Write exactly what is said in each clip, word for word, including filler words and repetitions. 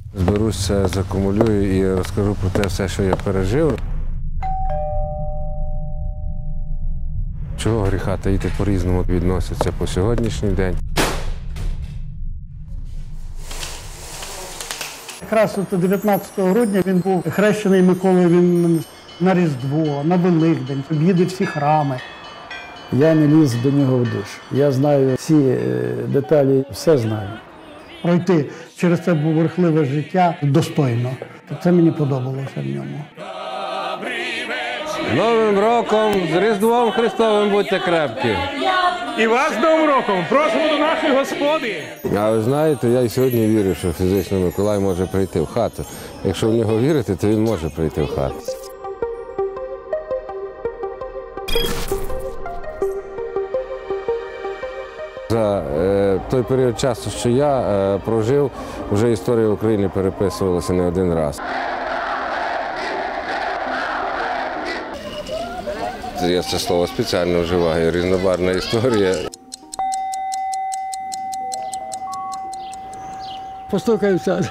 Зберуся, закумулюю і розкажу про те все, що я пережив. Чого гріха таїти, по-різному відносяться по сьогоднішній день. Якраз дев'ятнадцятого грудня він був хрещений Миколою, він на Різдво, на Великдень, об'їде всі храми. Я не ліз до нього в душ. Я знаю всі деталі, все знаю. Пройти через це бурхливе життя достойно. Це мені подобалося в ньому. Новим роком, з Різдвом Христовим будьте крепкі. І вас з Новим роком! Просимо до нашої господи! А ви знаєте, я і сьогодні вірю, що фізично Миколай може прийти в хату. Якщо в нього вірити, то він може прийти в хату. За е, той період часу, що я е, прожив, вже історія України переписувалася не один раз. Я це слово спеціально вживаю, різнобарвна історія. Постукаюся.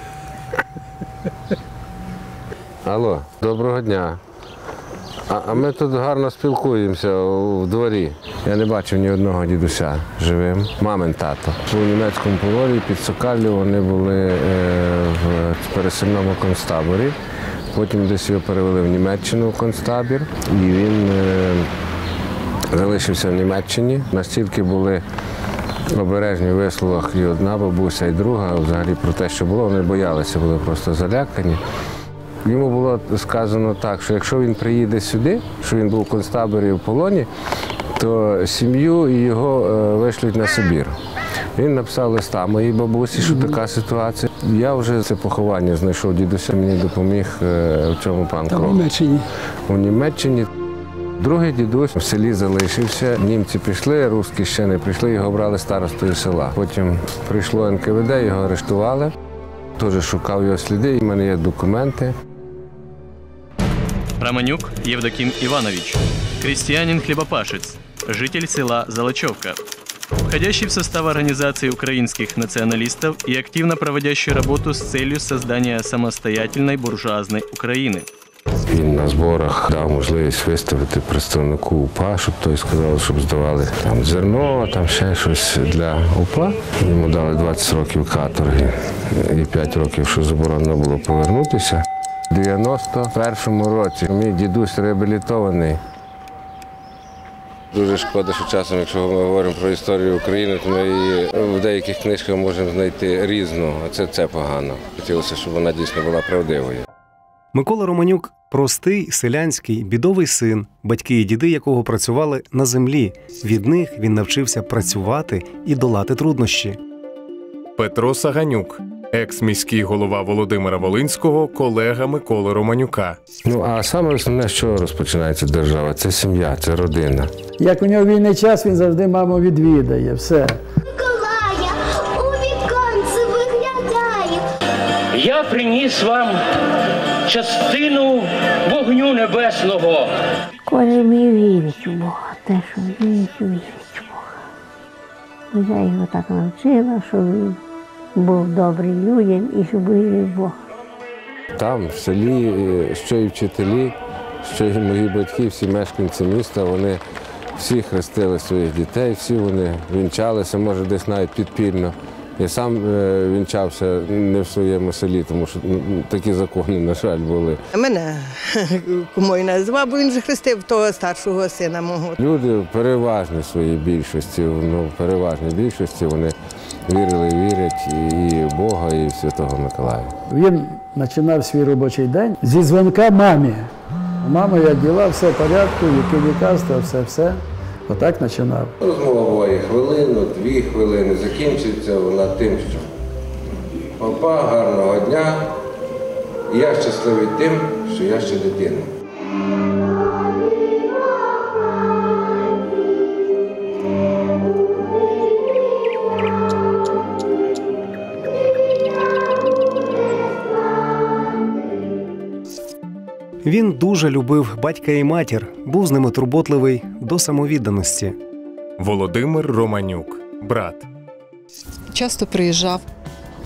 Алло, доброго дня. А, а ми тут гарно спілкуємося у дворі. Я не бачив ні одного дідуся живим. Мамин тато. У німецькому полоні під Сокаллю вони були е, в пересильному концтаборі. Потім десь його перевели в Німеччину в концтабір. І він е, залишився в Німеччині. Настільки були обережні в висловах і одна бабуся, і друга. Взагалі про те, що було, вони боялися, були просто залякані. Йому було сказано так, що якщо він приїде сюди, що він був в концтаборі в полоні, то сім'ю і його вишлють на Сибір. Він написав листа моїй бабусі, що така ситуація. Я вже це поховання знайшов дідуся, мені допоміг в цьому пан Крох. У Німеччині. У Німеччині. Другий дідусь в селі залишився, німці пішли, русські ще не прийшли, його брали старостою села. Потім прийшло ен ка ве де, його арештували. Теж шукав його сліди, у мене є документи. Романюк Евдоким Иванович, крестьянин-хлебопашец, житель села Золочевка, входящий в состав Организации украинских националистов и активно проводящий работу с целью создания самостоятельной буржуазной Украины. Він на зборах дав можливість виставити представнику УПА, щоб той сказав, щоб здавали там зерно, там ще щось для УПА. Йому дали двадцять років каторги і п'ять років, що заборонено було повернутися. У дев'яносто першому році мій дідусь реабілітований. Дуже шкода, що часом, якщо ми говоримо про історію України, то ми її в деяких книжках можемо знайти різну, а це, це погано. Хотілося, щоб вона дійсно була правдивою. Микола Романюк – простий, селянський, бідовий син, батьки і діди якого працювали на землі. Від них він навчився працювати і долати труднощі. Петро Саганюк, екс-міський голова Володимира Волинського, колега Миколи Романюка. Ну, а саме основне, з чого розпочинається держава – це сім'я, це родина. Як у нього вільний час, він завжди маму відвідає, все. Миколая, у віконце виглядає. Я приніс вам частину вогню небесного. Кожен мій вірить у Бога, те, що вірить, вірить у Бога. Я його так навчила, щоб він був добрий людям і щоб вірив в Бога. Там, в селі, що і вчителі, що і мої батьки, всі мешканці міста, вони всі хрестили своїх дітей, всі вони вінчалися, може десь навіть підпільно. Я сам вінчався не в своєму селі, тому що такі закони, на жаль, були. Мене кумою назвав, бо він же хрестив того старшого сина мого. Люди в переважній своїй більшості, ну, в переважній більшості вони вірили і вірять і в Бога, і в Святого Миколая. Він починав свій робочий день зі дзвонка мамі. Мама, як діла, все в порядку, які лікарства, все-все. Отак починав. Розмова буває хвилину, дві хвилини, закінчиться вона тим, що папа, гарного дня, і я щасливий тим, що я ще дитина. Він дуже любив батька і матір, був з ними турботливий до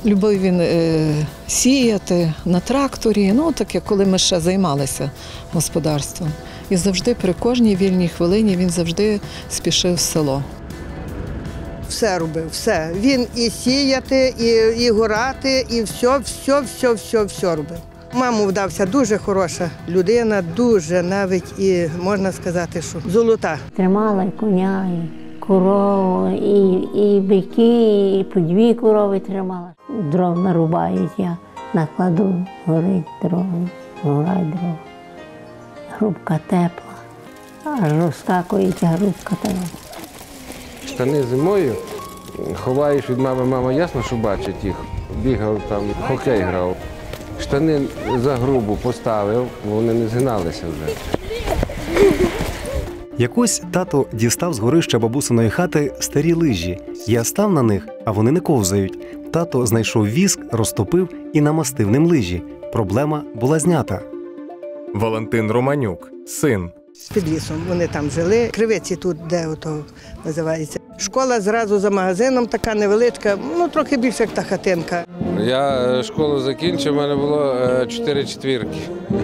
Любив він е, сіяти на тракторі, ну таке, коли ми ще займалися господарством. І завжди при кожній вільній хвилині він завжди спішив в село. Все робив, все. Він і сіяти, і, і горати, і все, все, все, все, все робив. Маму вдався дуже хороша людина, дуже навіть і можна сказати, що золота. Тримала і коня, і корову, і, і бики, і по дві корови тримала. Дров нарубають, я накладу, горить дров, горять дров. Грубка тепла, аж розскакується грубка тепла. Штани зимою ховаєш від мами, мама ясно, що бачить їх. Бігав там, хокей грав. Штани за грубу поставив, вони не згиналися вже. Якось тато дістав з горища бабусиної хати старі лижі. Я став на них, а вони не ковзають. Тато знайшов віск, розтопив і намастив ним лижі. Проблема була знята. Валентин Романюк, син. Під лісом вони там жили. Кривиці тут, де ото називається. Школа зразу за магазином, така невеличка, ну трохи більше, як та хатинка. Я школу закінчив, у мене було чотири четвірки.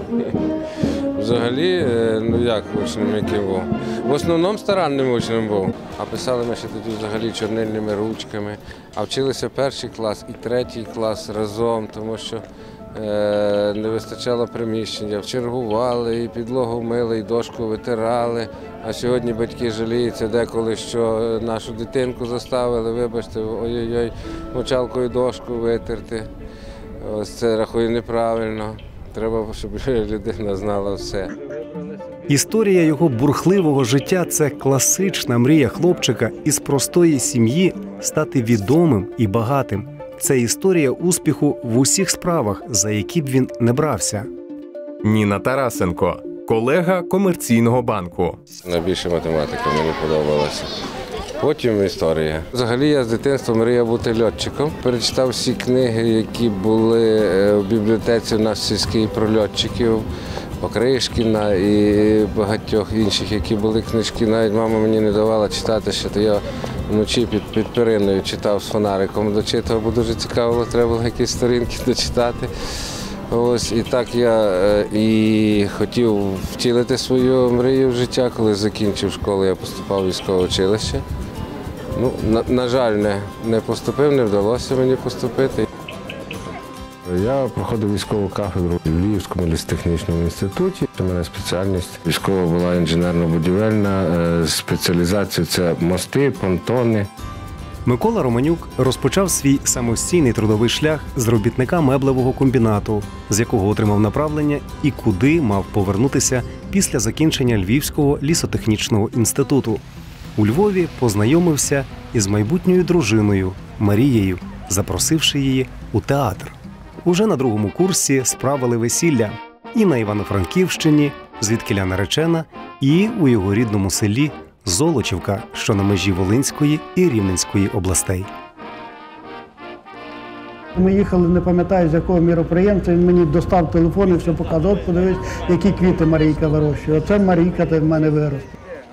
Взагалі, ну як учнем яким був. В основному старанним учнем був. А писали ми ще тоді взагалі чорнильними ручками. А вчилися перший клас і третій клас разом, тому що е, не вистачало приміщення. Вчергували, і підлогу мили, і дошку витирали. А сьогодні батьки жаліються деколи, що нашу дитинку заставили, вибачте, ой-ой-ой, мочалкою дошку витерти. Ось це, рахую, неправильно. Треба, щоб людина знала все. Історія його бурхливого життя – це класична мрія хлопчика із простої сім'ї стати відомим і багатим. Це історія успіху в усіх справах, за які б він не брався. Ніна Тарасенко, колега комерційного банку. Найбільше математика мені подобалася. Потім історія. Взагалі я з дитинства мріяв бути льотчиком. Перечитав всі книги, які були в бібліотеці у нас сільській про льотчиків, Покришкіна і багатьох інших, які були книжки. Навіть мама мені не давала читати, що то я вночі під, під периною читав з фонариком, дочитував, бо дуже цікаво, треба було якісь сторінки дочитати. Ось, і так я і хотів втілити свою мрію в життя. Коли закінчив школу, я поступав в військове училище. Ну, на, на жаль, не, не поступив, не вдалося мені поступити. Я проходив військову кафедру в Львівському лісотехнічному інституті. У мене спеціальність військова була інженерно-будівельна, спеціалізація – це мости, понтони. Микола Романюк розпочав свій самостійний трудовий шлях з робітника меблевого комбінату, з якого отримав направлення і куди мав повернутися після закінчення Львівського лісотехнічного інституту. У Львові познайомився із майбутньою дружиною Марією, запросивши її у театр. Уже на другому курсі справили весілля і на Івано-Франківщині, звідкиля наречена, і у його рідному селі Золочівка, що на межі Волинської і Рівненської областей. Ми їхали, не пам'ятаю, з якого міроприємства, він мені достав телефон і все показав, подивись, які квіти Марійка вирощує. Оце Марійка в мене виросла.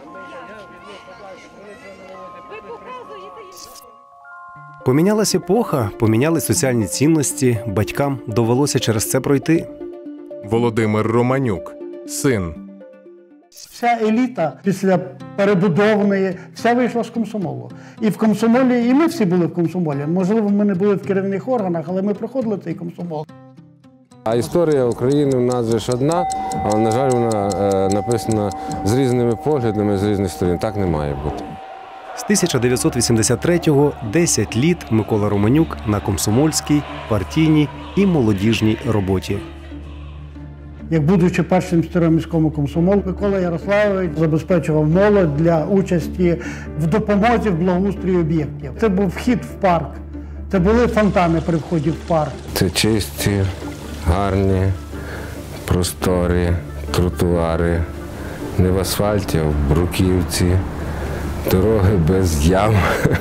Помінялась епоха, помінялись соціальні цінності, батькам довелося через це пройти. Володимир Романюк, син. Вся еліта після перебудовної, вся вийшла з комсомолу. І в комсомолі, і ми всі були в комсомолі. Можливо, ми не були в керівних органах, але ми проходили цей комсомол. А історія України в нас ж одна, але, на жаль, вона е, написана з різними поглядами, з різних сторін. Так не має бути. З тисяча дев'ятсот вісімдесят третього десять літ Микола Романюк на комсомольській, партійній і молодіжній роботі. Як будучи першим староміському комсомолу, Микола Ярославович забезпечував молодь для участі в допомозі в благоустрої об'єктів. Це був вхід в парк, це були фонтани при вході в парк. Це чисті, гарні, просторі, тротуари, не в асфальті, а в бруківці, дороги без ям,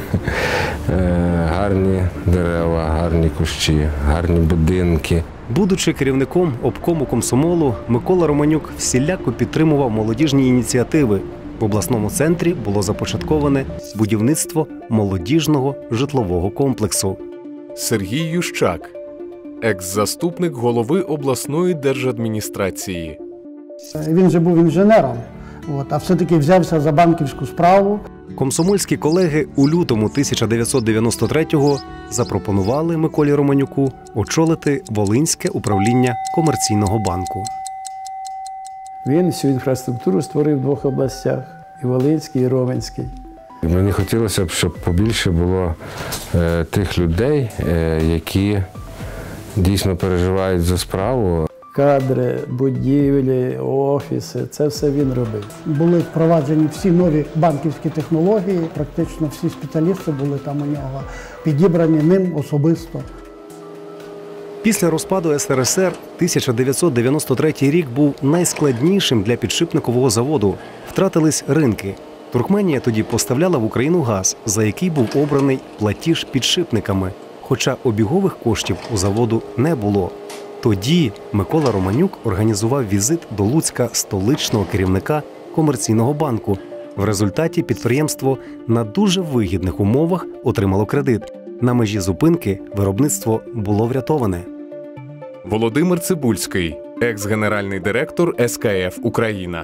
гарні дерева, гарні кущі, гарні будинки. Будучи керівником обкому комсомолу, Микола Романюк всіляко підтримував молодіжні ініціативи. В обласному центрі було започатковане будівництво молодіжного житлового комплексу. Сергій Ющак, екс-заступник голови обласної держадміністрації. Він же був інженером, от, а все-таки взявся за банківську справу. Комсомольські колеги у лютому тисяча дев'ятсот дев'яносто третього запропонували Миколі Романюку очолити Волинське управління комерційного банку. Він всю інфраструктуру створив в двох областях – і Волинській, і Ровенській. Мені хотілося б, щоб побільше було е, тих людей, е, які дійсно переживають за справу. Кадри, будівлі, офіси – це все він робив. Були впроваджені всі нові банківські технології, практично всі спеціалісти були там у нього підібрані ним особисто. Після розпаду ес ер ес ер тисяча дев'ятсот дев'яносто третій рік був найскладнішим для підшипникового заводу. Втратились ринки. Туркменія тоді поставляла в Україну газ, за який був обраний платіж підшипниками, хоча обігових коштів у заводу не було. Тоді Микола Романюк організував візит до Луцька столичного керівника комерційного банку. В результаті підприємство на дуже вигідних умовах отримало кредит. На межі зупинки виробництво було врятоване. Володимир Цибульський, екс-генеральний директор ес ка еф «Україна».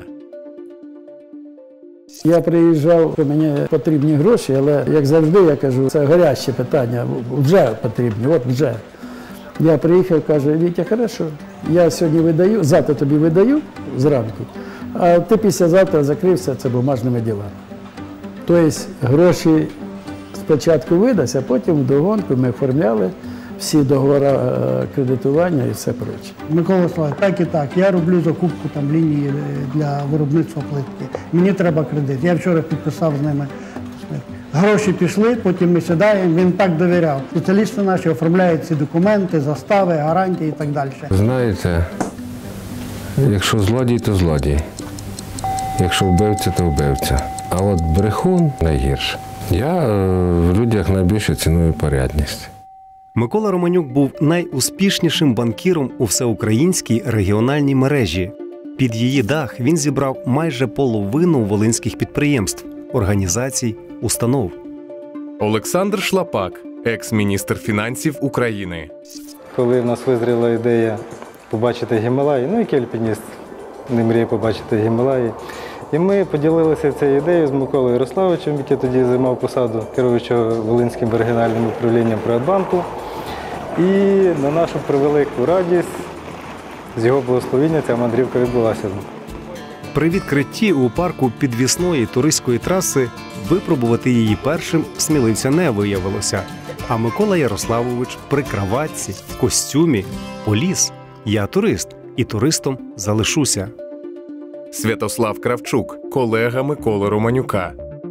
Я приїжджав, мені потрібні гроші, але, як завжди, я кажу, це гаряче питання, вже потрібні, от вже. Я приїхав, каже, Вітя, хорошо, я сьогодні видаю, завтра тобі видаю зранку, а ти післязавтра закрився це бумажними ділами. Тобто гроші спочатку видасть, а потім вдогонку ми оформляли всі договори кредитування і все проче. Микола Васильович, так і так, я роблю закупку там лінії для виробництва плитки. Мені треба кредит. Я вчора підписав з ними. Гроші пішли, потім ми сідаємо, він так довіряв. Спеціалісти наші оформляють ці документи, застави, гарантії і так далі. Знаєте, якщо злодій, то злодій. Якщо вбивця, то вбивця. А от брехун найгірше. Я в людях найбільше ціную порядність. Микола Романюк був найуспішнішим банкіром у всеукраїнській регіональній мережі. Під її дах він зібрав майже половину волинських підприємств, організацій, установ. Олександр Шлапак, екс-міністр фінансів України. Коли в нас визріла ідея побачити Гімалаї, ну який альпініст не мріє побачити Гімалаї, і ми поділилися цією ідеєю з Миколою Ярославовичем, який тоді займав посаду керуючого Волинським регіональним управлінням Приватбанку. І на нашу превелику радість, з його благословіння, ця мандрівка відбулася. При відкритті у парку підвісної туристської траси випробувати її першим сміливця не виявилося. А Микола Ярославович при краватці, в костюмі поліз. Я турист і туристом залишуся. Святослав Кравчук, колега Миколи Романюка.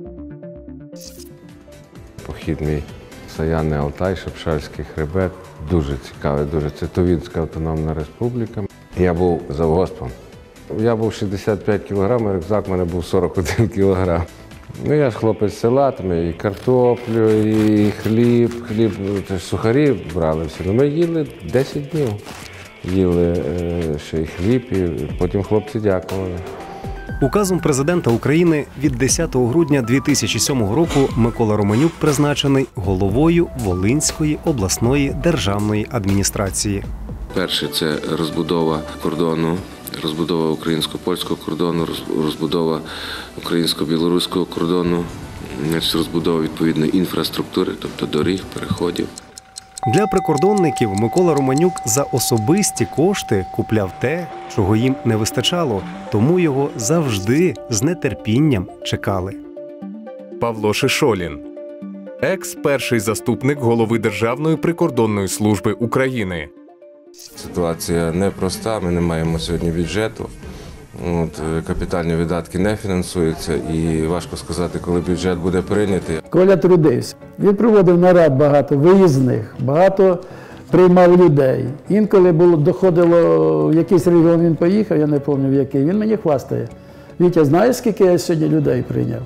Похід мій Саяни Алтай, Шапшальський хребет. Дуже цікавий, дуже. Це Тувінська автономна республіка. Я був завгоспом. Я був шістдесят п'ять кілограм, рюкзак в мене був сорок один кілограм. Ну, я ж хлопець з села, там і картоплю, і хліб, хліб, це ж сухарі брали всі. Ну, ми їли десять днів. Їли е, ще й хліб, і потім хлопці дякували. Указом президента України від десятого грудня дві тисячі сьомого року Микола Романюк призначений головою Волинської обласної державної адміністрації. Перше – це розбудова кордону, розбудова українсько-польського кордону, розбудова українсько-білоруського кордону, розбудова відповідної інфраструктури, тобто доріг, переходів. Для прикордонників Микола Романюк за особисті кошти купляв те, чого їм не вистачало, тому його завжди з нетерпінням чекали. Павло Шишолін, екс-перший заступник голови Державної прикордонної служби України. Ситуація непроста, ми не маємо сьогодні бюджету. От, капітальні видатки не фінансуються і важко сказати, коли бюджет буде прийнятий. Коля трудився. Він проводив нарад багато виїзних, багато приймав людей. Інколи було, доходило в якийсь регіон, він поїхав, я не пам'ятаю в який, він мені хвастає. Вітя, знаєш, скільки я сьогодні людей прийняв?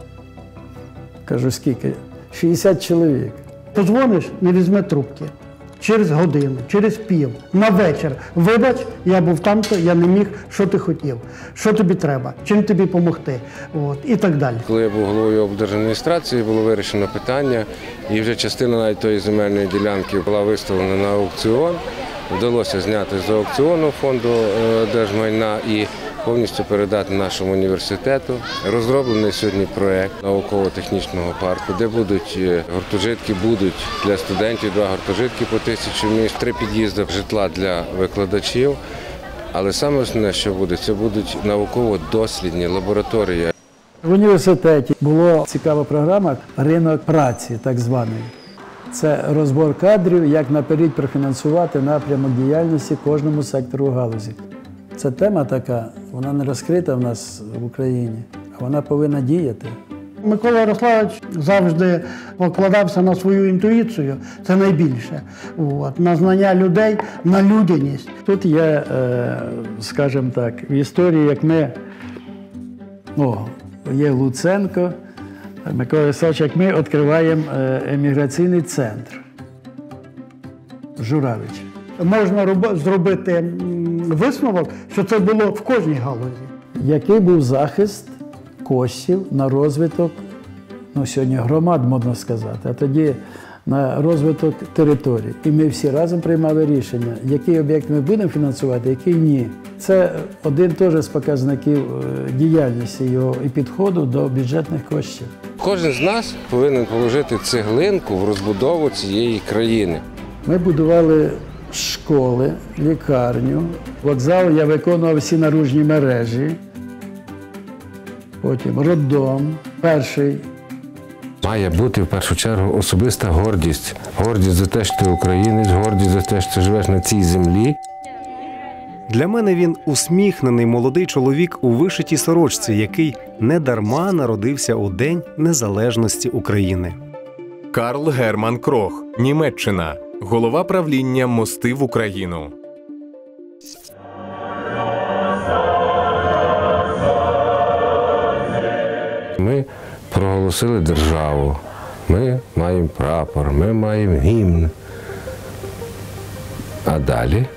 Кажу, скільки? шістдесят чоловік. Позвониш, не візьме трубки. через годину, через пів, на вечір. Вибач, я був там-то, я не міг, що ти хотів, що тобі треба, чим тобі допомогти, от, і так далі. Коли я був головою облдержадміністрації, було вирішено питання, і вже частина навіть тої земельної ділянки була виставлена на аукціон. Вдалося зняти з аукціону фонду держмайна і повністю передати нашому університету. Розроблений сьогодні проєкт науково-технічного парку, де будуть гуртожитки, будуть для студентів, два гуртожитки по тисячу місць, три під'їзди житла для викладачів. Але саме основне, що буде, це будуть науково-дослідні лабораторії. В університеті була цікава програма «Ринок праці», так званий. Це розбор кадрів, як наперед профінансувати напрямок діяльності кожному сектору галузі. Це тема така, вона не розкрита в нас в Україні, а вона повинна діяти. Микола Ярославович завжди покладався на свою інтуїцію, це найбільше, от, на знання людей, на людяність. Тут є, скажімо так, в історії, як ми, о, є Луценко, Микола Ярославович, як ми відкриваємо еміграційний центр Журавич. Можна зробити висновок, що це було в кожній галузі. Який був захист коштів на розвиток, ну сьогодні громад, можна сказати, а тоді на розвиток територій. І ми всі разом приймали рішення, який об'єкт ми будемо фінансувати, який ні. Це один теж з показників діяльності його і підходу до бюджетних коштів. Кожен з нас повинен положити цеглинку в розбудову цієї країни. Ми будували школи, лікарню, вокзал, я виконував всі наружні мережі, потім роддом, перший. Має бути в першу чергу особиста гордість. Гордість за те, що ти українець, гордість за те, що ти живеш на цій землі. Для мене він усміхнений молодий чоловік у вишитій сорочці, який недарма народився у День Незалежності України. Карл Герман Крох, Німеччина. Голова правління «Мости в Україну». Ми проголосили державу, ми маємо прапор, ми маємо гімн. А далі?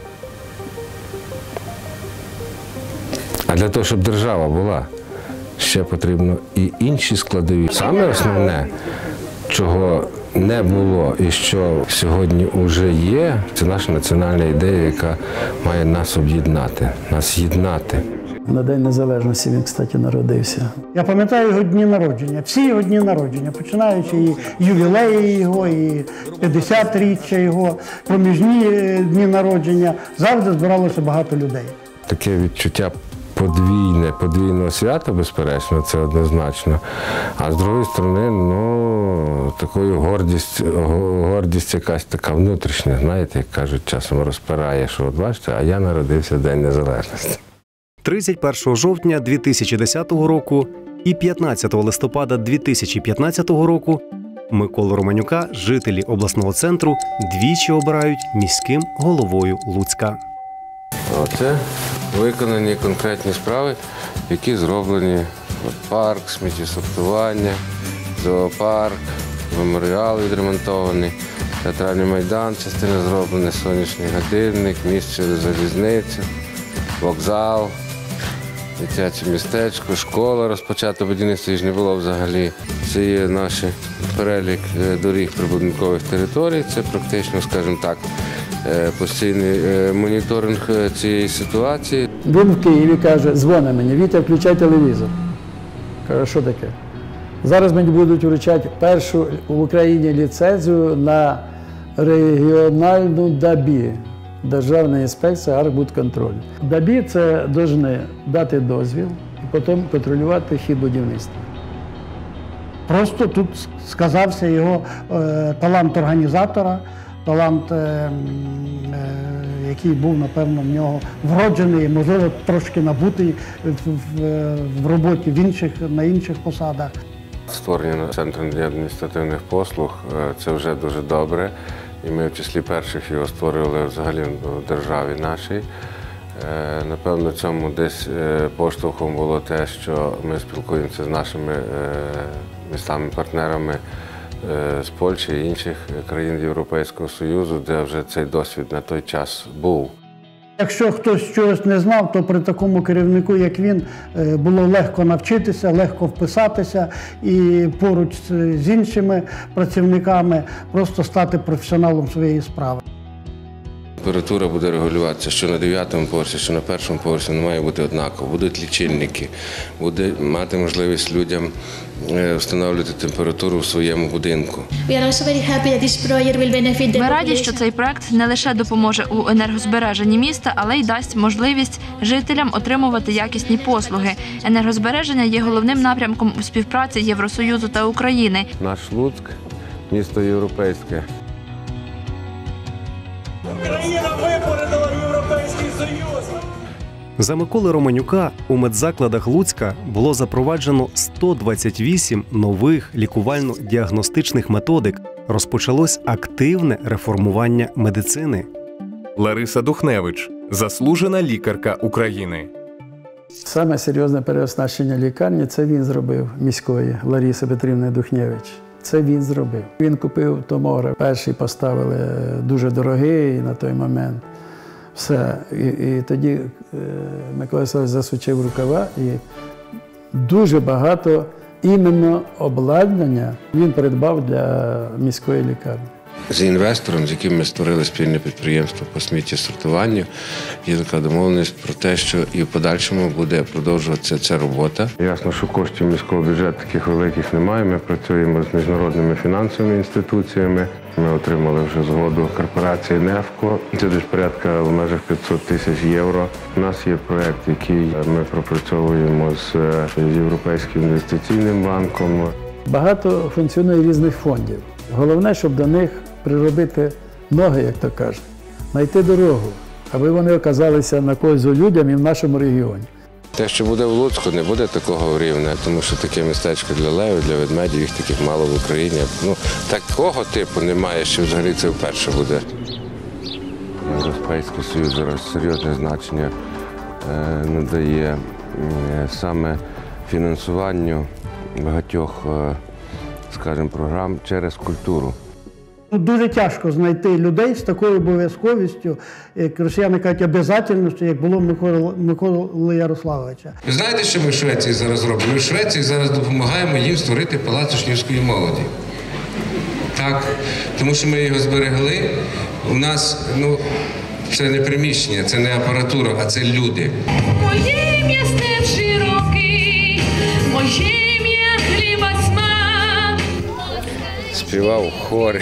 А для того, щоб держава була, ще потрібно і інші складові. Саме основне, чого не було і що сьогодні вже є, це наша національна ідея, яка має нас об'єднати, нас єднати. На День Незалежності він, кстати, народився. Я пам'ятаю його дні народження, всі його дні народження, починаючи і ювілеї його, і п'ятдесятиріччя його, проміжні дні народження, завжди збиралося багато людей. Таке відчуття подвійне, подвійного свята, безперечно, це однозначно. А з другої сторони, ну, такою гордість, гордість якась така внутрішня, знаєте, як кажуть, часом розпирає, що от бачите, а я народився в День Незалежності. тридцять першого жовтня дві тисячі десятого року і п'ятнадцятого листопада дві тисячі п'ятнадцятого року Миколу Романюка жителі обласного центру двічі обирають міським головою Луцька. Оце виконані конкретні справи, які зроблені. От парк, сміттєсортування, зоопарк, меморіал відремонтований, театральний майдан, частина зроблена, сонячний годинник, міст через залізницю, вокзал, дитяче містечко, школа розпочата, будівництво ж не було взагалі. Це є наш перелік доріг прибудинкових територій, це практично, скажімо так, постійний моніторинг цієї ситуації. Він в Києві каже, дзвонить мені, Вітя, включай телевізор. Кажу, що таке? Зараз мені будуть вручати першу в Україні ліцензію на регіональну ДАБІ. Державна інспекція архбудконтролю. ДАБІ – це повинні дати дозвіл і потім контролювати хід будівництва. Просто тут сказався його е, талант організатора, талант, е, е, який був, напевно, в нього вроджений, можливо, трошки набутий в, в, в роботі в інших, на інших посадах. Створення центру адміністративних послуг – це вже дуже добре. І ми в числі перших його створювали взагалі в державі нашій. Напевно, цьому десь поштовхом було те, що ми спілкуємося з нашими містами-партнерами з Польщі і інших країн Європейського Союзу, де вже цей досвід на той час був. Якщо хтось чогось не знав, то при такому керівнику, як він, було легко навчитися, легко вписатися і поруч з іншими працівниками просто стати професіоналом своєї справи. Температура буде регулюватися, що на дев'ятому поверсі, що на першому поверсі, не має бути однаково. Будуть лічильники, буде мати можливість людям встановлювати температуру в своєму будинку. Ми раді, що цей проект не лише допоможе у енергозбереженні міста, але й дасть можливість жителям отримувати якісні послуги. Енергозбереження є головним напрямком у співпраці Євросоюзу та України. Наш Луцьк – місто європейське. Україна випередила Європейський Союз! За Миколи Романюка у медзакладах Луцька було запроваджено сто двадцять вісім нових лікувально-діагностичних методик. Розпочалось активне реформування медицини. Лариса Духневич – заслужена лікарка України. Саме серйозне переоснащення лікарні – це він зробив, міської, Лариси Петрівни Духневич. Це він зробив. Він купив томограф, перший поставили дуже дорогий на той момент. Все. І, і тоді е, Микола Васильович засучив рукава і дуже багато іменно обладнання він придбав для міської лікарні. З інвестором, з яким ми створили спільне підприємство по сміттєсортуванню, є така домовленість про те, що і в подальшому буде продовжуватися ця робота. Ясно, що коштів міського бюджету таких великих немає. Ми працюємо з міжнародними фінансовими інституціями. Ми отримали вже згоду корпорації «Нефко». Це десь порядка в межах п'ятсот тисяч євро. У нас є проєкт, який ми пропрацьовуємо з Європейським інвестиційним банком. Багато функціонує різних фондів. Головне, щоб до них приробити ноги, як то кажуть, знайти дорогу, аби вони оказалися на користь людям і в нашому регіоні. Те, що буде в Луцьку, не буде такого рівня, тому що таке містечко для левів, для ведмедів, їх таких мало в Україні. Ну, такого типу немає, що взагалі це вперше буде. Європейський Союз зараз серйозне значення надає саме фінансуванню багатьох, скажімо, програм через культуру. Дуже тяжко знайти людей з такою обов'язковістю, як росіяни кажуть, обов'язковістю, як було Миколи, Миколи Ярославовича. Ви знаєте, що ми в Швеції зараз робимо? Ми в Швеції зараз допомагаємо їм створити палац учнівської молоді. Так, тому що ми його зберегли. У нас, ну, це не приміщення, це не апаратура, а це люди. Моє м'ясне широкий, моє м'я хліба смак. Співав у хорі.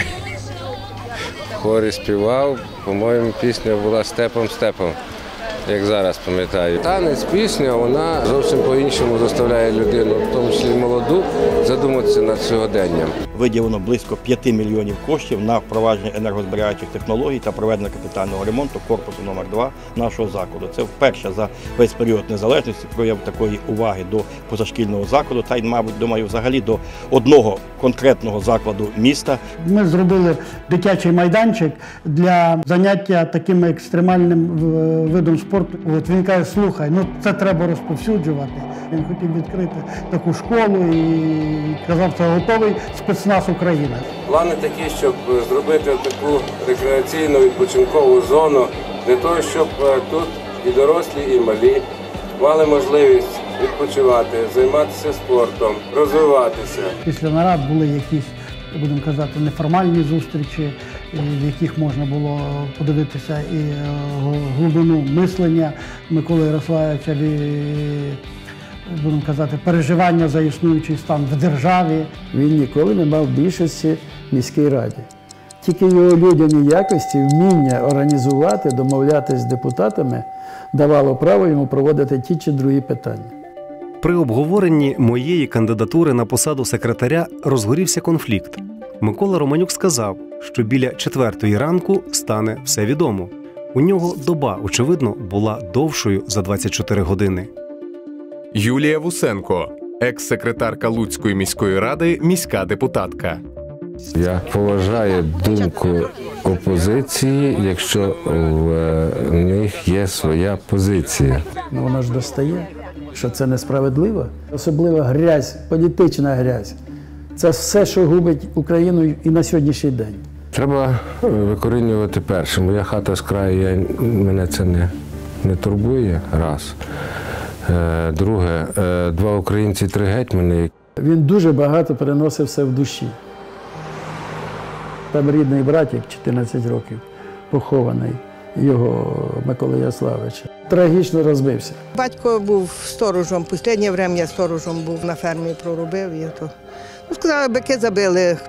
В хорі співав, по-моєму, пісня була «Степом-степом», як зараз пам'ятаю. Танець, пісня, вона зовсім по-іншому заставляє людину, в тому числі молоду, задуматися над сьогоденням. Виділено близько п'яти мільйонів коштів на впровадження енергозберігаючих технологій та проведення капітального ремонту корпусу номер два нашого закладу. Це вперше за весь період незалежності прояв такої уваги до позашкільного закладу та й, мабуть, думаю, взагалі до одного конкретного закладу міста. Ми зробили дитячий майданчик для заняття таким екстремальним видом спорту. От він каже, слухай, ну це треба розповсюджувати. Він хотів відкрити таку школу і казав, це готовий спецназ України. Плани такі, щоб зробити таку рекреаційну відпочинкову зону, для того, щоб тут і дорослі, і малі мали можливість відпочивати, займатися спортом, розвиватися. Після нарад були якісь, будемо казати, неформальні зустрічі, в яких можна було подивитися і глибину мислення Миколи Ярославовича, будемо казати, переживання за існуючий стан в державі. Він ніколи не мав більшості в міській раді. Тільки його людяні якості, вміння організувати, домовлятися з депутатами давало право йому проводити ті чи другі питання. При обговоренні моєї кандидатури на посаду секретаря розгорівся конфлікт. Микола Романюк сказав, що біля четвертої ранку стане все відомо. У нього доба, очевидно, була довшою за двадцять чотири години. Юлія Вусенко, екс-секретарка Луцької міської ради, міська депутатка. Я поважаю думку опозиції, якщо в них є своя позиція. Ну, воно ж достає, що це несправедливо. Особливо грязь, політична грязь, Це все, що губить Україну і на сьогоднішній день. Треба викорінювати перше. Моя хата з краю, я, мене це не, не турбує, раз. Е, друге, е, два українці, три гетьмани. Він дуже багато переносив все в душі. Там рідний братик, чотирнадцять років, похований, його Миколи Яславича. Трагічно розбився. Батько був сторожем, останнє время сторожем був на фермі, проробив. І то. Ну, сказали, бики забили.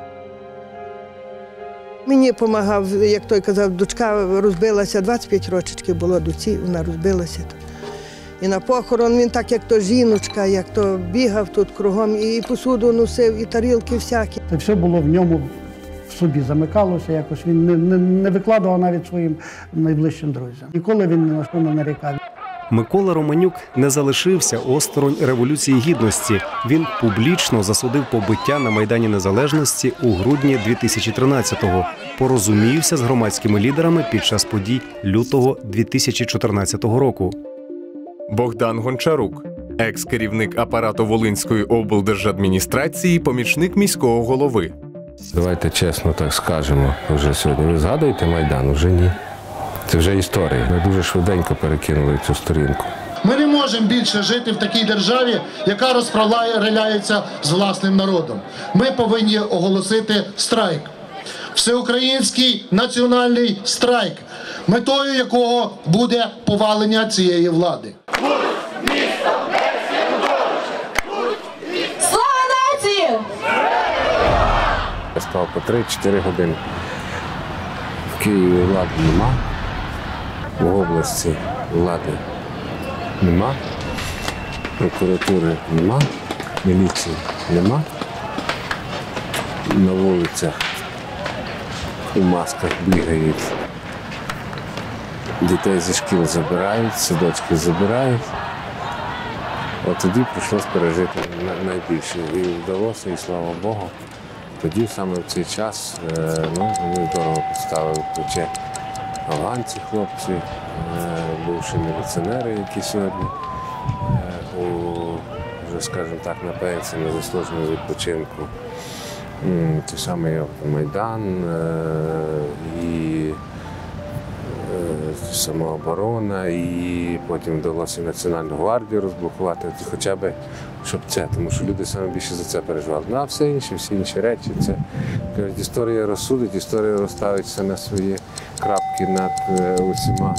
Мені допомагав, як той казав, дочка розбилася, двадцять п'ять років було доці, вона розбилася. І на похорон він так, як то жіночка, як то бігав тут кругом, і посуду носив, і тарілки всякі. Це все було в ньому в собі, замикалося якось. Він не, не, не викладував навіть своїм найближчим друзям. Ніколи він ні на що не нарікав. Микола Романюк не залишився осторонь Революції Гідності. Він публічно засудив побиття на Майдані Незалежності у грудні дві тисячі тринадцятого. Порозумівся з громадськими лідерами під час подій лютого дві тисячі чотирнадцятого року. Богдан Гончарук, екс-керівник апарату Волинської облдержадміністрації, помічник міського голови. Давайте чесно так скажемо вже сьогодні. Ви згадуєте Майдан? Уже ні. Це вже історія. Ми дуже швиденько перекинули цю сторінку. Ми не можемо більше жити в такій державі, яка розправляється з власним народом. Ми повинні оголосити страйк. Всеукраїнський національний страйк, метою якого буде повалення цієї влади. Слава нації! Я спав по три-чотири години. В Києві влади нема, в області влади нема, прокуратури нема, міліції нема. На вулицях у масках бігають, дітей зі шкіл забирають, садочки забирають. От тоді прийшлося пережити найбільше. І вдалося, і слава Богу. Тоді саме в цей час ну, вони здорово підставили плече афганці, хлопці, бувші міліціонери, які сьогодні у, вже, скажімо так, на пенсії, на заслуженому відпочинку. Той самий Майдан і самооборона, і потім вдалося Національну гвардію розблокувати, хоча б щоб це, тому що люди саме більше за це переживали. Ну, а все інше, всі інші речі, це кажуть, історія розсудить, історія розставиться на свої крапки над усіма.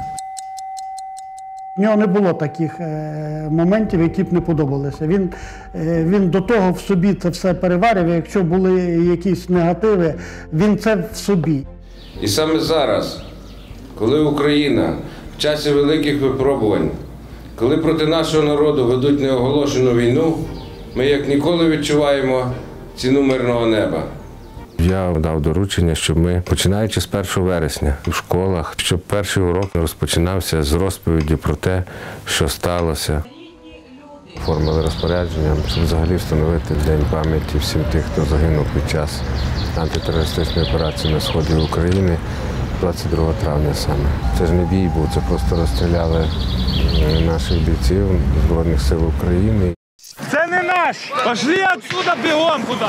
У нього не було таких моментів, які б не подобалися. Він, він до того в собі це все переварив, якщо були якісь негативи, він це в собі. І саме зараз, коли Україна в часі великих випробувань, коли проти нашого народу ведуть неоголошену війну, ми як ніколи відчуваємо ціну мирного неба. Я дав доручення, щоб ми, починаючи з першого вересня у школах, щоб перший урок розпочинався з розповіді про те, що сталося. Оформили розпорядження, щоб взагалі встановити День пам'яті всім тих, хто загинув під час антитерористичної операції на сході України двадцять другого травня саме. Це ж не бій був, це просто розстріляли наших бійців Збройних сил України. Це не наш! Пошли отсюда бігом куди!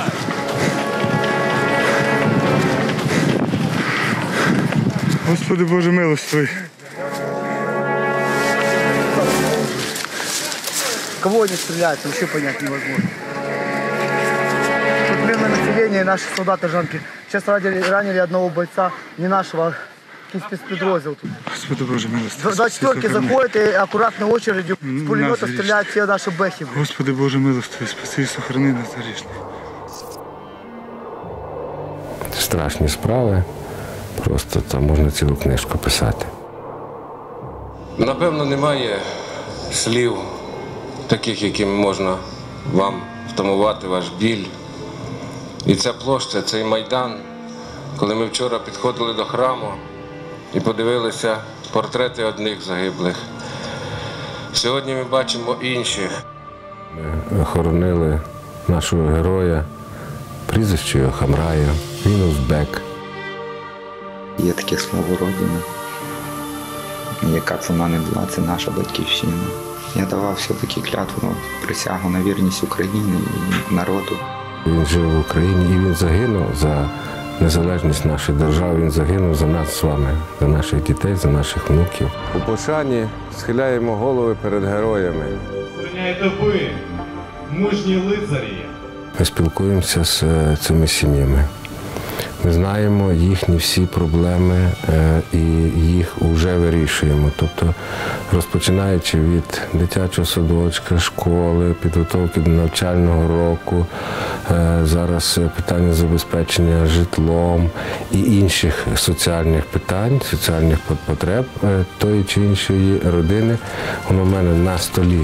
Господи Боже, милостивий. Кого они стреляют, вообще понять невозможно. Тут мирное население и наши солдаты-жанки. Сейчас ранили, ранили одного бойца, не нашего, а какой спецподроздел тут. Господи Боже, милостивий. Два четверки заходят и аккуратной очередью с пулемета стреляют все наши бэхи. Господи Боже, милостивий, спаси і сохрани нас грішних. Страшні справи. Просто там можна цілу книжку писати. Напевно, немає слів таких, якими можна вам втамувати ваш біль. І ця площа, цей Майдан, коли ми вчора підходили до храму і подивилися портрети одних загиблих. Сьогодні ми бачимо інших. Ми охоронили нашого героя, прізвище його Хамрая, він узбек. Є таке слово «родина». Яка б вона не була, це наша батьківщина. Я давав все-таки клятву, присягу на вірність Україні і народу. Він жив в Україні і він загинув за незалежність нашої держави, він загинув за нас з вами, за наших дітей, за наших внуків. У пошані схиляємо голови перед героями. Прийняйте ви, мужні лицарі. Ми спілкуємося з цими сім'ями. Ми знаємо їхні всі проблеми і їх вже вирішуємо. Тобто, розпочинаючи від дитячого садочка, школи, підготовки до навчального року, зараз питання забезпечення житлом і інших соціальних питань, соціальних потреб тої чи іншої родини, воно в мене на столі.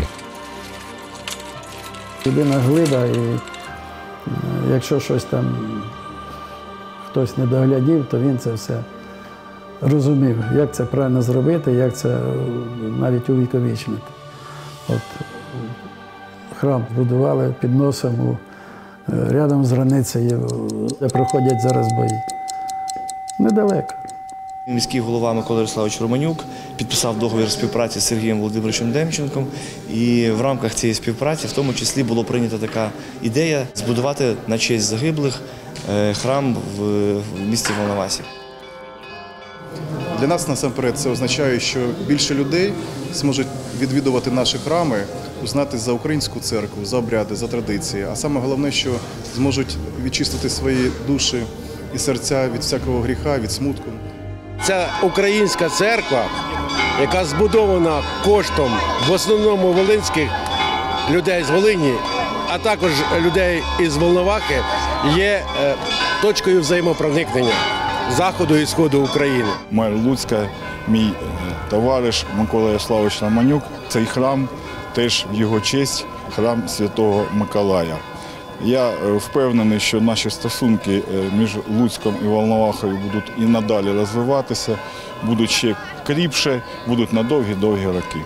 Людина глиба, і якщо щось там хтось не доглядів, то він це все розумів, як це правильно зробити, як це навіть увіковічнити. От храм будували під носом у, рядом з границею, де проходять зараз бої. Недалеко. Міський голова Микола Ярославович Романюк підписав договір співпраці з Сергієм Володимировичем Демченком. І в рамках цієї співпраці в тому числі було прийнята така ідея збудувати на честь загиблих храм в місті Волновасі. Для нас насамперед це означає, що більше людей зможуть відвідувати наші храми, узнати за українську церкву, за обряди, за традиції. А саме головне, що зможуть відчистити свої душі і серця від всякого гріха, від смутку. Це українська церква, яка збудована коштом в основному волинських людей з Волині, а також людей із Волновахи, є точкою взаємопроникнення Заходу і Сходу України. Мер Луцька, мій товариш Микола Ярославович Романюк, цей храм теж в його честь, храм Святого Миколая. Я впевнений, що наші стосунки між Луцьком і Волновахою будуть і надалі розвиватися, будуть ще кріпше, будуть на довгі-довгі роки.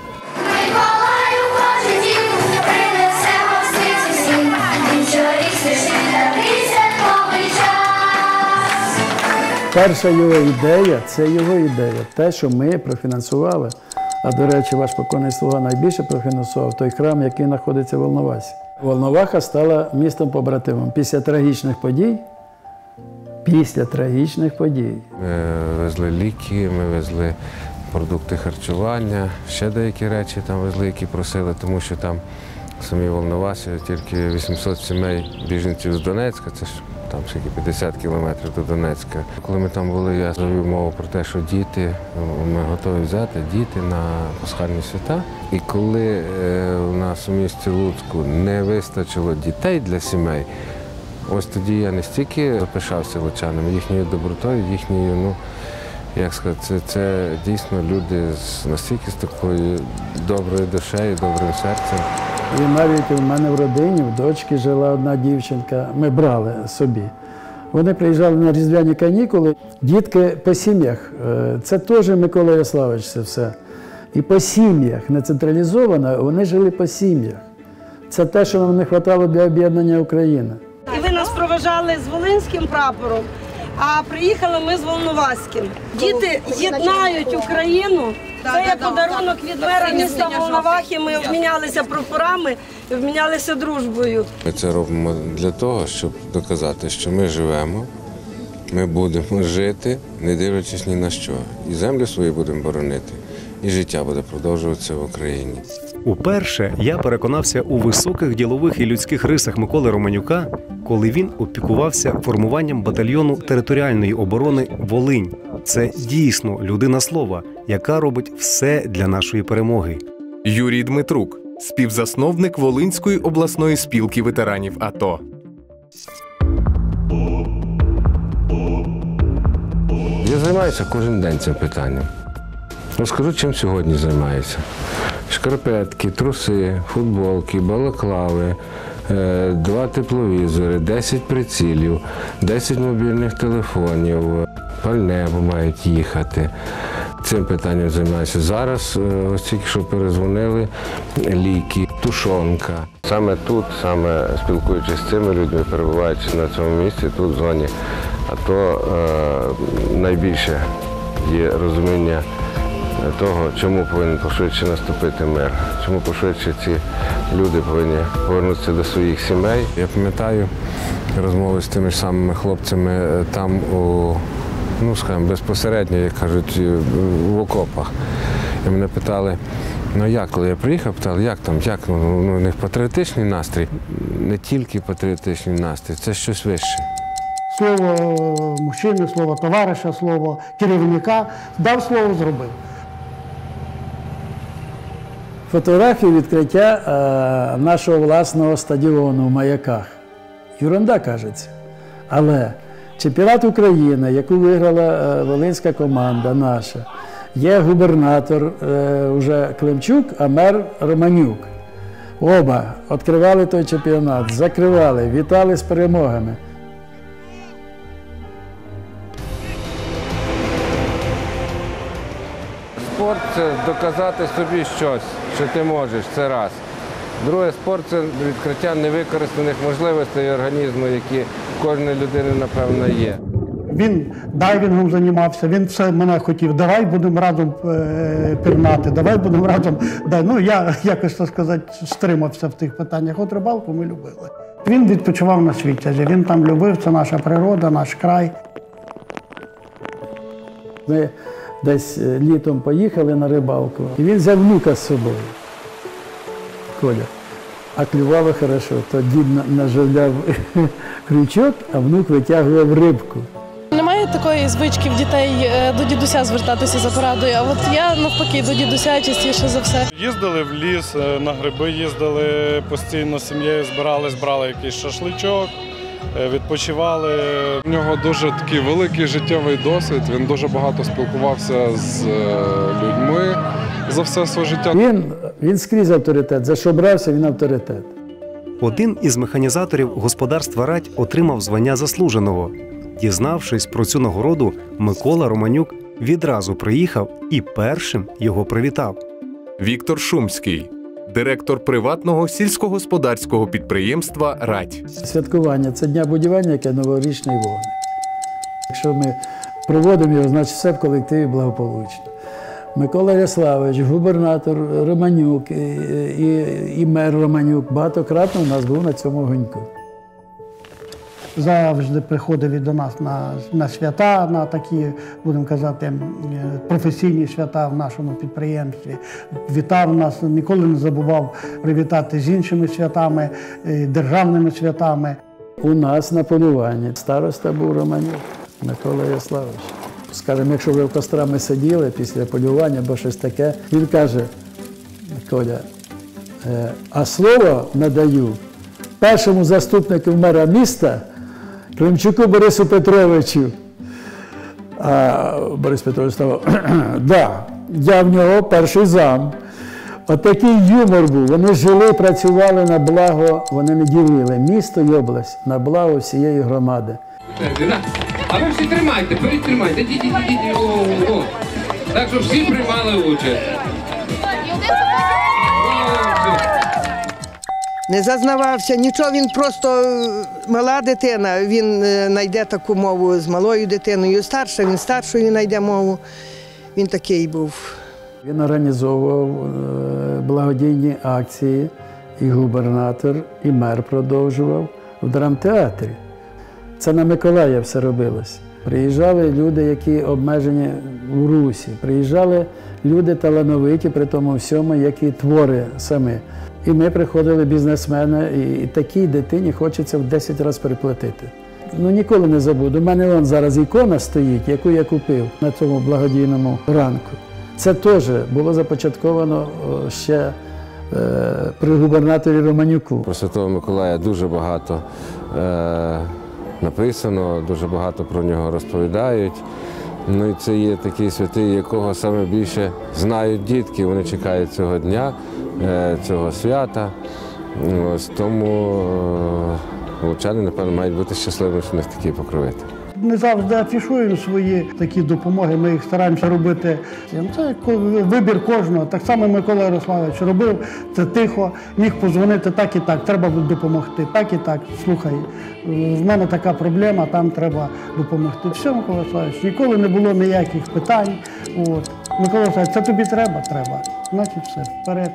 Перша його ідея – це його ідея, те, що ми профінансували. А, до речі, ваш покойний слуга найбільше профінансував той храм, який знаходиться в Волновасі. Волноваха стала містом-побратимом після трагічних подій. Після трагічних подій. Ми везли ліки, ми везли продукти харчування, ще деякі речі там везли, які просили, тому що там в самій Волновасі тільки вісімсот сімей біженців з Донецька, це ж там скільки п'ятдесят кілометрів до Донецька. Коли ми там були, я завів мову про те, що діти, ми готові взяти діти на пасхальні свята. І коли у нас у місті Луцьку не вистачило дітей для сімей, ось тоді я не стільки пишався лучанами, їхньою добротою, їхньою, ну, як сказати, це, це дійсно люди з настільки з такою доброю душею, добрим серцем. І навіть у мене в родині, в дочки жила одна дівчинка, ми брали собі. Вони приїжджали на різдвяні канікули, дітки по сім'ях. Це теж Микола Ярославович це все. І по сім'ях, не централізовано, вони жили по сім'ях. Це те, що нам не вистачало для об'єднання України. І ви нас проважали з волинським прапором, а приїхали ми з Волноваським. Діти єднають Україну. Це є подарунок від мера міста Волновахи. Ми обмінялися прапорами, обмінялися дружбою. Ми це робимо для того, щоб доказати, що ми живемо, ми будемо жити, не дивлячись ні на що. І землю свою будемо боронити, і життя буде продовжуватися в Україні. Уперше я переконався у високих ділових і людських рисах Миколи Романюка, коли він опікувався формуванням батальйону територіальної оборони «Волинь». Це дійсно людина слова, яка робить все для нашої перемоги. Юрій Дмитрук, співзасновник Волинської обласної спілки ветеранів АТО. Я займаюся кожен день цим питанням. Розкажу, чим сьогодні займаюся. Шкарпетки, труси, футболки, балаклави, два тепловізори, десять прицілів, десять мобільних телефонів, пальне мають їхати. Цим питанням займаюся. Зараз, ось тільки що перезвонили, ліки, тушонка. Саме тут, саме спілкуючись з цими людьми, перебуваючи на цьому місці, тут в зоні АТО, найбільше є розуміння того, чому повинен пошвидше наступити мир, чому пошвидше ці люди повинні повернутися до своїх сімей. Я пам'ятаю розмови з тими ж самими хлопцями там, у, ну, скажімо, безпосередньо, як кажуть, в окопах. І мене питали, ну як, коли я приїхав, питали, як там, як, ну, у них патріотичний настрій. Не тільки патріотичний настрій, це щось вище. Слово мужчини, слово товариша, слово керівника, дав слово, зробив. Фотографії відкриття е, нашого власного стадіону в Маяках. Єрунда, кажеться. Але чемпіонат України, яку виграла е, волинська команда наша, є губернатор е, уже Климчук, а мер Романюк. Оба відкривали той чемпіонат, закривали, вітали з перемогами. Спорт – це доказати собі щось, що ти можеш, це раз. Друге, спорт – це відкриття невикористаних можливостей організму, які в кожної людини, напевно, є. Він дайвінгом займався, він все мене хотів, давай будемо разом е, пірнати, давай будемо разом. Да, ну, я, якось, так сказати, стримався в тих питаннях. От рибалку ми любили. Він відпочивав на Світязі, він там любив, це наша природа, наш край. Ми десь літом поїхали на рибалку, і він взяв внука з собою. Коля. А клювало хорошо, то дід наживляв крючок, а внук витягував рибку. Немає такої звички в дітей до дідуся звертатися за порадою, а от я навпаки до дідуся частіше за все. Їздили в ліс, на гриби їздили постійно з сім'єю, збирались, брали якийсь шашличок, відпочивали. У нього дуже такий великий життєвий досвід, він дуже багато спілкувався з людьми за все своє життя. Він, він скрізь авторитет, за що брався, він авторитет. Один із механізаторів господарства «Рать» отримав звання заслуженого. Дізнавшись про цю нагороду, Микола Романюк відразу приїхав і першим його привітав. Віктор Шумський, директор приватного сільськогосподарського підприємства «Рать». Святкування – це дня будівання, яке новорічний вогник. Якщо ми проводимо його, значить все в колективі благополучно. Микола Ярославович, губернатор Романюк і, і, і мер Романюк багатократно у нас був на цьому огоньку. Завжди приходив до нас на, на свята, на такі, будемо казати, професійні свята в нашому підприємстві. Вітав нас, ніколи не забував привітати з іншими святами, державними святами. У нас на полюванні староста був Романюк, Микола Ярославович. Скажемо, якщо ви в кострами сиділи після полювання або щось таке, він каже, Коля, а слово надаю першому заступнику мера міста Климчуку Борису Петровичу. А Борис Петрович сказав, да, я в нього перший зам. Отакий юмор був. Вони жили, працювали на благо, вони не ділили місто і область на благо всієї громади. А ви всі тримайте, беріть, тримайте, ідіть, ідіть, ідіть, о, о. Так, щоб всі приймали участь. Не зазнавався, нічого, він просто мала дитина, він знайде таку мову з малою дитиною, старша, він старшою знайде мову, він такий був. Він організовував благодійні акції, і губернатор, і мер продовжував в драмтеатрі. Це на Миколая все робилось. Приїжджали люди, які обмежені в русі, приїжджали люди талановиті, при тому всьому, які твори самі. І ми приходили бізнесмени, і такій дитині хочеться в десять разів переплатити. Ну, ніколи не забуду. У мене вон зараз ікона стоїть, яку я купив на цьому благодійному ранку. Це теж було започатковано ще е, при губернаторі Романюку. Про Святого Миколая дуже багато е, написано, дуже багато про нього розповідають. Ну і це є такий святий, якого саме більше знають дітки. Вони чекають цього дня, е, цього свята. Ось тому е, лучани, напевно, мають бути щасливими, що в них такий покровитель. Не завжди афішуємо свої такі допомоги, ми їх стараємося робити. Це вибір кожного. Так само Микола Ярославович робив це тихо, міг подзвонити так і так, треба допомогти, так і так. Слухай, в мене така проблема, там треба допомогти. Все, Микола Ярославович, ніколи не було ніяких питань. От. Микола Васильович, це тобі треба? Треба. Значить все, вперед.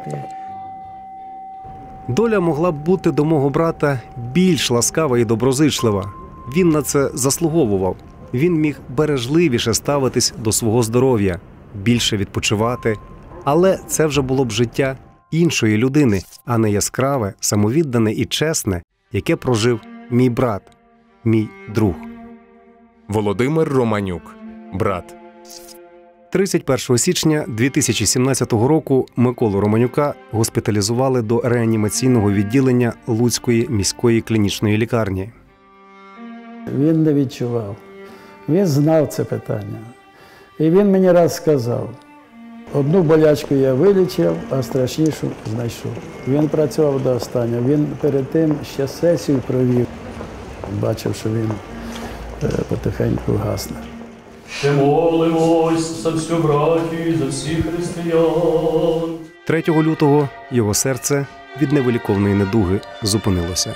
Доля могла б бути до мого брата більш ласкава і доброзичлива. Він на це заслуговував. Він міг бережливіше ставитись до свого здоров'я, більше відпочивати. Але це вже було б життя іншої людини, а не яскраве, самовіддане і чесне, яке прожив мій брат, мій друг. Володимир Романюк. Брат. тридцять першого січня дві тисячі сімнадцятого року Миколу Романюка госпіталізували до реанімаційного відділення Луцької міської клінічної лікарні. Він не відчував. Він знав це питання. І він мені раз сказав, одну болячку я вилічив, а страшнішу знайшов. Він працював до останнього. Він перед тим ще сесію провів. Бачив, що він потихеньку гасне. Ще молимось за всю братію, за всіх християн. третього лютого його серце від невиліковної недуги зупинилося.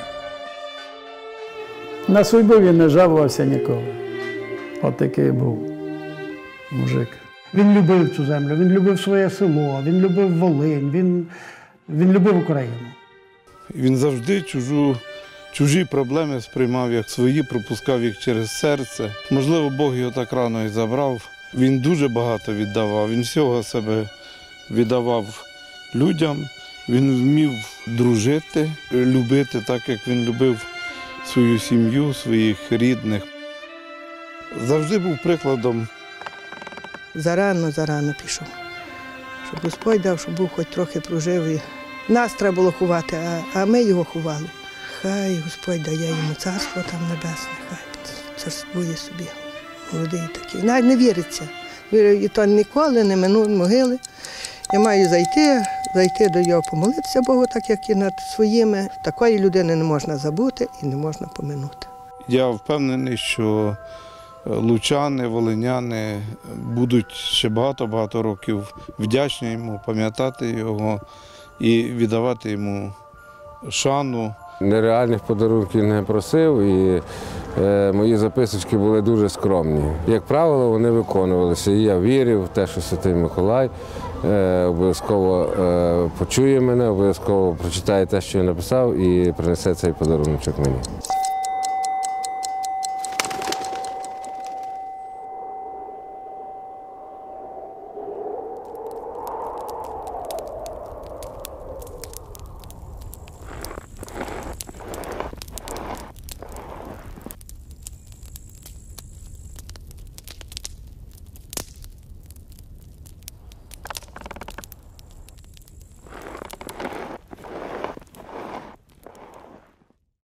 На судьбу він не жалувався ніколи. От такий був мужик. Він любив цю землю, він любив своє село, він любив Волинь, він, він любив Україну. Він завжди чужу, чужі проблеми сприймав як свої, пропускав їх через серце. Можливо, Бог його так рано і забрав. Він дуже багато віддавав, він всього себе віддавав людям. Він вмів дружити, любити так, як він любив свою сім'ю, своїх рідних. Завжди був прикладом. Зарано, зарано пішов. Щоб Господь дав, щоб був хоч трохи прожив. І нас треба було ховати, а, а ми його ховали. Хай Господь дає йому царство там небесне, хай царствує собі. Молодий такий. Навіть не віриться. І то ніколи не минув могили. Я маю зайти, зайти до його, помолитися Богу, так як і над своїми. Такої людини не можна забути і не можна поминути. Я впевнений, що лучани, волиняни будуть ще багато-багато років вдячні йому, пам'ятати його і віддавати йому шану. Нереальних подарунків не просив, і е, мої записочки були дуже скромні. Як правило, вони виконувалися. І я вірив в те, що Святий Миколай е, обов'язково е, почує мене, обов'язково прочитає те, що я написав, і принесе цей подарунок мені.